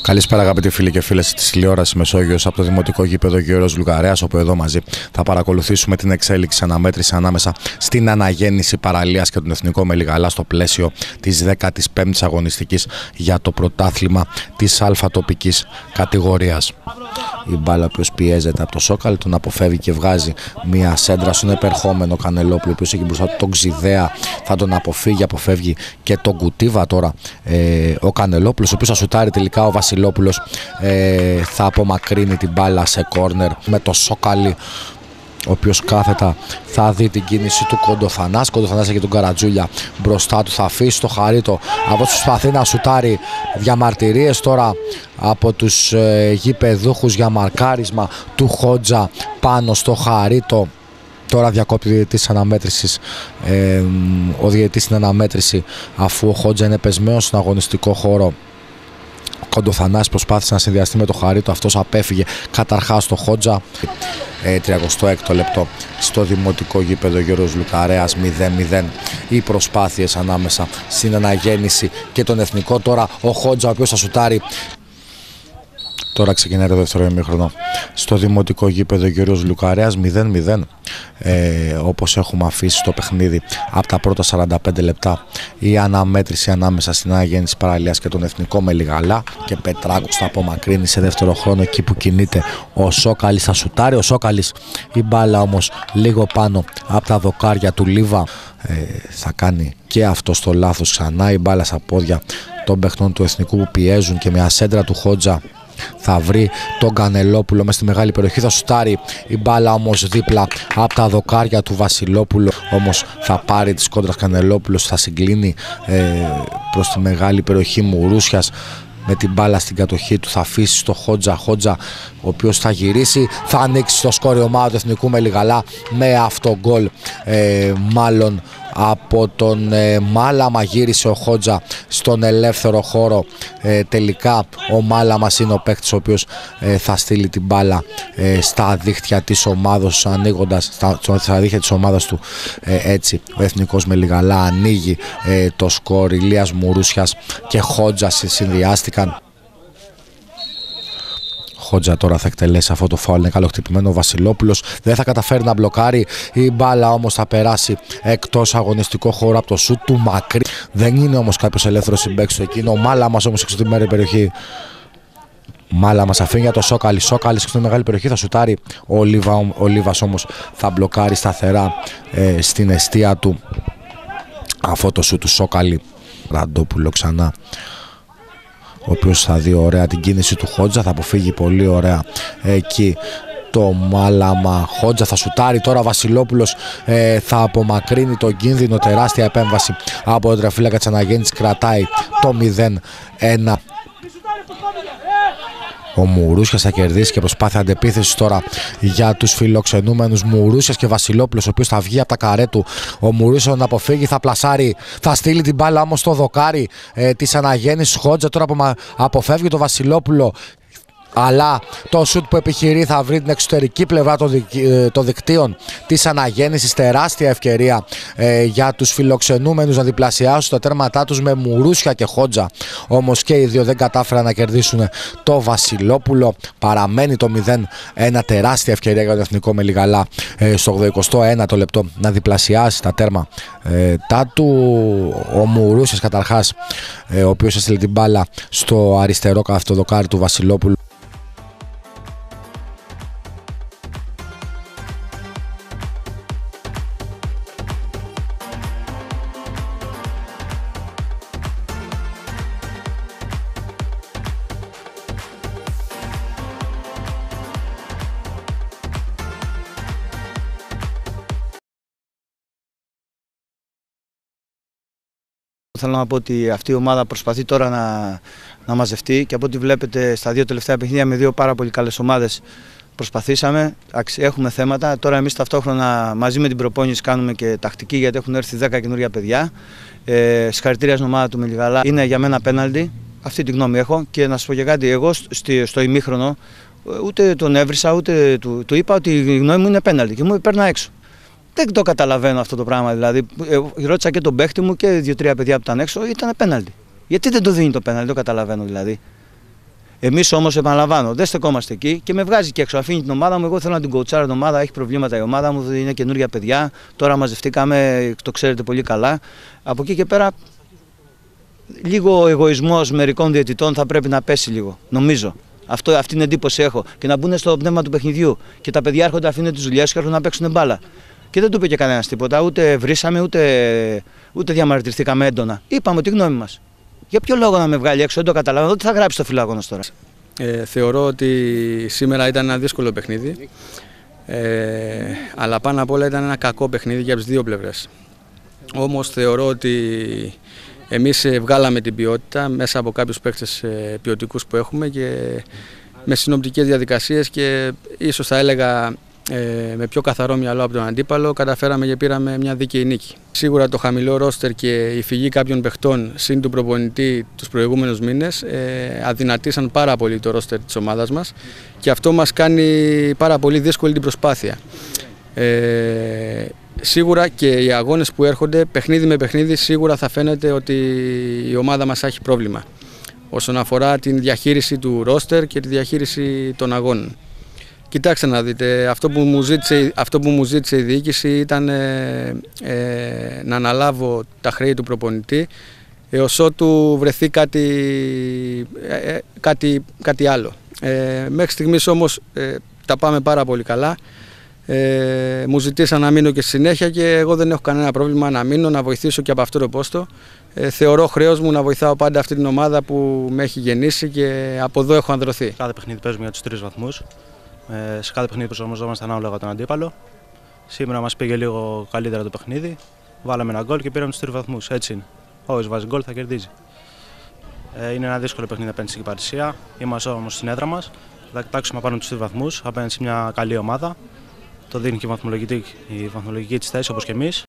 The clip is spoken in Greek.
Καλησπέρα αγαπητοί φίλοι και φίλες της τηλεόρασης Μεσόγειος από το Δημοτικό Γήπεδο Γεώργιος Λουκαρέας, όπου εδώ μαζί θα παρακολουθήσουμε την εξέλιξη αναμέτρηση ανάμεσα στην αναγέννηση Παραλίας και τον Εθνικό Μελιγαλά στο πλαίσιο της 15ης αγωνιστικής για το πρωτάθλημα της αλφατοπικής κατηγορίας. Η μπάλα που πιέζεται από το Σόκαλ, τον αποφεύγει και βγάζει μια σέντρα στον επερχόμενο Κανελόπουλο, ο οποίος έχει μπροστά του τον Ξιδέα, θα τον αποφεύγει και τον Κουτίβα τώρα ο Κανελόπουλος, ο οποίος θα σουτάρει τελικά. Ο Βασιλόπουλος θα απομακρύνει την μπάλα σε κόρνερ με το Σόκαλι, ο οποίος κάθετα θα δει την κίνηση του Κοντοθανάς. Κοντοθανάς έχει τον Καρατζούλια μπροστά του, θα αφήσει το Χαρίτο. Αυτός προσπαθεί να σουτάρει, διαμαρτυρίες τώρα από τους γηπεδούχους για μαρκάρισμα του Χότζα πάνω στο Χαρίτο. Τώρα διακόπτει ο διαιτητής της αναμέτρησης, ο διαιτητής στην αναμέτρηση, αφού ο Χότζα είναι πεσμένος στον αγωνιστικό χώρο. Ο Κοντοθανάς προσπάθησε να συνδυαστεί με το Χαρίτο, αυτός απέφυγε καταρχάς το Χότζα. 36ο λεπτό στο Δημοτικό Γήπεδο Γεώργιος Λουκαρέας, 0-0 οι προσπάθειες ανάμεσα στην αναγέννηση και τον Εθνικό. Τώρα ο Χότζα, ο οποίος θα σουτάρει. Τώρα ξεκινάει το δεύτερο ημίχρονο στο Δημοτικό Γήπεδο Γεώργιος Λουκαρέας, 0-0. Όπως έχουμε αφήσει το παιχνίδι από τα πρώτα 45 λεπτά, η αναμέτρηση ανάμεσα στην αναγέννηση Παραλίας και τον Εθνικό Μελιγαλά, και Πετράκος θα απομακρύνει σε δεύτερο χρόνο εκεί που κινείται ο Σόκαλης, θα σουτάρει ο Σόκαλης, η μπάλα όμως λίγο πάνω από τα δοκάρια του Λίβα, θα κάνει και αυτό στο λάθος ξανά. Η μπάλα στα πόδια των παιχτών του Εθνικού που πιέζουν, και μια σέντρα του Χότζα θα βρει τον Κανελόπουλο μέσα στη μεγάλη περιοχή, θα σουτάρει, η μπάλα όμως δίπλα από τα δοκάρια του Βασιλόπουλου, όμως θα πάρει της κόντρας Κανελόπουλος, θα συγκλίνει προς τη μεγάλη περιοχή. Μουρούσιας με την μπάλα στην κατοχή του, θα αφήσει στο Χότζα, ο οποίος θα γυρίσει, θα ανοίξει το σκόρ η ομάδα του Εθνικού Μελιγαλά με αυτό γκολ, μάλλον από τον Μάλαμα γύρισε ο Χότζα στον ελεύθερο χώρο. Τελικά ο Μάλαμας είναι ο παίκτης ο οποίος θα στείλει την μπάλα στα δίχτυα της ομάδας, ανοίγοντας στα δίχτυα της ομάδας του. Έτσι ο Εθνικός Μελιγαλά ανοίγει το σκορ. Ηλίας Μουρούσιας και Χότζα συνδυάστηκαν. Χότζα τώρα θα εκτελέσει αυτό το φάουλ, είναι καλοχτυπημένο. Ο Βασιλόπουλος δεν θα καταφέρει να μπλοκάρει, η μπάλα όμως θα περάσει εκτός αγωνιστικό χώρο από το σουτ του μακρύ. Δεν είναι όμως κάποιος ελεύθερος συμπαίκτης εκείνο. Ο Μάλαμας όμως έξω την μέρη περιοχή. Μάλαμας αφήνει για το Σόκαλη, Σόκαλης έξω τη μεγάλη περιοχή, θα σουτάρει ο Λίβας όμως θα μπλοκάρει σταθερά στην εστία του αυτό το σουτ του Σόκαλη. Ραντόπουλο ξανά, ο οποίος θα δει ωραία την κίνηση του Χότζα, θα αποφύγει πολύ ωραία εκεί το Μάλαμα. Χότζα θα σουτάρει τώρα, Βασιλόπουλος θα απομακρύνει τον κίνδυνο, τεράστια επέμβαση από τον τρεφύλακα της αναγέννησης, κρατάει το 0-1. Ο Μουρούσιας θα κερδίσει και προσπάθεια αντεπίθεσης τώρα για τους φιλοξενούμενους. Μουρούσιας και Βασιλόπουλος, ο οποίος θα βγει από τα καρέ του. Ο Μουρούσιας να αποφύγει, θα πλασάρει, θα στείλει την μπάλα όμως στο δοκάρι της αναγέννησης. Χότζα τώρα αποφεύγει το Βασιλόπουλο, αλλά το σουτ που επιχειρεί θα βρει την εξωτερική πλευρά των δικτύων της αναγέννησης. Τεράστια ευκαιρία για τους φιλοξενούμενους να διπλασιάσουν τα τέρματά τους με Μουρούσια και Χότζα. Όμως και οι δύο δεν κατάφεραν να κερδίσουν το Βασιλόπουλο. Παραμένει το 0-1, τεράστια ευκαιρία για το Εθνικό Μελιγαλά στο 81ο λεπτό να διπλασιάσει τα τέρμα του. Ο Μουρούσιας καταρχάς, ο οποίος έστειλε την μπάλα στο αριστερό κάθετο δοκάρι του Βασιλόπουλου. Θέλω να πω ότι αυτή η ομάδα προσπαθεί τώρα να μαζευτεί, και από ό,τι βλέπετε στα δύο τελευταία παιχνίδια με δύο πάρα πολύ καλές ομάδες προσπαθήσαμε. Έχουμε θέματα. Τώρα εμείς ταυτόχρονα μαζί με την προπόνηση κάνουμε και τακτική, γιατί έχουν έρθει 10 καινούργια παιδιά. Συγχαρητήρια στην ομάδα του Μελιγαλά. Είναι για μένα πέναλτι. Αυτή τη γνώμη έχω, και να σας πω και κάτι. Εγώ στο ημίχρονο ούτε τον έβρισα ούτε του είπα ότι η γνώμη μου είναι πέναλτι και μου παίρνα έξω. Δεν το καταλαβαίνω αυτό το πράγμα. Δηλαδή, ρώτησα και τον παίχτη μου και 2-3 παιδιά που ήταν έξω, ήταν πέναλτι. Γιατί δεν το δίνει το πέναλτι, δεν το καταλαβαίνω δηλαδή. Εμείς όμως, επαναλαμβάνω, δεν στεκόμαστε εκεί και με βγάζει και έξω. Αφήνει την ομάδα μου. Εγώ θέλω να την κοουτσάρω την ομάδα. Έχει προβλήματα η ομάδα μου. Είναι καινούργια παιδιά. Τώρα μαζευτήκαμε, το ξέρετε πολύ καλά. Από εκεί και πέρα, λίγο ο εγωισμός μερικών διαιτητών θα πρέπει να πέσει λίγο. Νομίζω. Αυτή την εντύπωση έχω. Και να μπουν στο πνεύμα του παιχνιδιού. Και τα παιδιά έρχονται, αφήνουν τις δουλειές και έρχονται να παίξουν μπάλα. Και δεν του είπε και κανένας τίποτα. Ούτε βρήσαμε, ούτε διαμαρτυρηθήκαμε έντονα. Είπαμε τη γνώμη μας. Για ποιο λόγο να με βγάλει έξω, δεν το καταλαβαίνω. Τι θα γράψει το φιλάγωνος τώρα. Θεωρώ ότι σήμερα ήταν ένα δύσκολο παιχνίδι. Αλλά πάνω απ' όλα ήταν ένα κακό παιχνίδι για τις δύο πλευρές. Όμως θεωρώ ότι εμείς βγάλαμε την ποιότητα μέσα από κάποιους παίκτες ποιοτικούς που έχουμε και με συνοπτικές διαδικασίες και ίσως θα έλεγα με πιο καθαρό μυαλό από τον αντίπαλο καταφέραμε και πήραμε μια δίκαιη νίκη. Σίγουρα το χαμηλό ρόστερ και η φυγή κάποιων παιχτών συν του προπονητή τους προηγούμενους μήνες αδυνατήσαν πάρα πολύ το ρόστερ της ομάδας μας και αυτό μας κάνει πάρα πολύ δύσκολη την προσπάθεια. Σίγουρα και οι αγώνες που έρχονται παιχνίδι με παιχνίδι σίγουρα θα φαίνεται ότι η ομάδα μας έχει πρόβλημα όσον αφορά την διαχείριση του ρόστερ και τη διαχείριση των αγώνων. Κοιτάξτε να δείτε, αυτό που μου ζήτησε η διοίκηση ήταν να αναλάβω τα χρέη του προπονητή έως ότου βρεθεί κάτι άλλο. Μέχρι στιγμής όμως τα πάμε πάρα πολύ καλά. Μου ζητήσαν να μείνω και στη συνέχεια και εγώ δεν έχω κανένα πρόβλημα να μείνω, να βοηθήσω και από αυτό το πόστο. Θεωρώ χρέος μου να βοηθάω πάντα αυτή την ομάδα που με έχει γεννήσει και από εδώ έχω ανδρωθεί. Κάθε παιχνίδι παίζουμε για τους 3 βαθμούς. Σε κάθε παιχνίδι προσαρμοζόμαστε ανάλογα τον αντίπαλο. Σήμερα μας πήγε λίγο καλύτερα το παιχνίδι. Βάλαμε ένα γκολ και πήραμε τους 3 βαθμούς. Έτσι είναι. Όποιος βάζει γκολ θα κερδίζει. Είναι ένα δύσκολο παιχνίδι απέναντι στην Κυπαρισία. Είμαστε όμως στην έδρα μας. Θα κοιτάξουμε πάνω τους 3 βαθμούς απέναντι σε μια καλή ομάδα. Το δίνει και η βαθμολογική της θέση όπως και εμείς.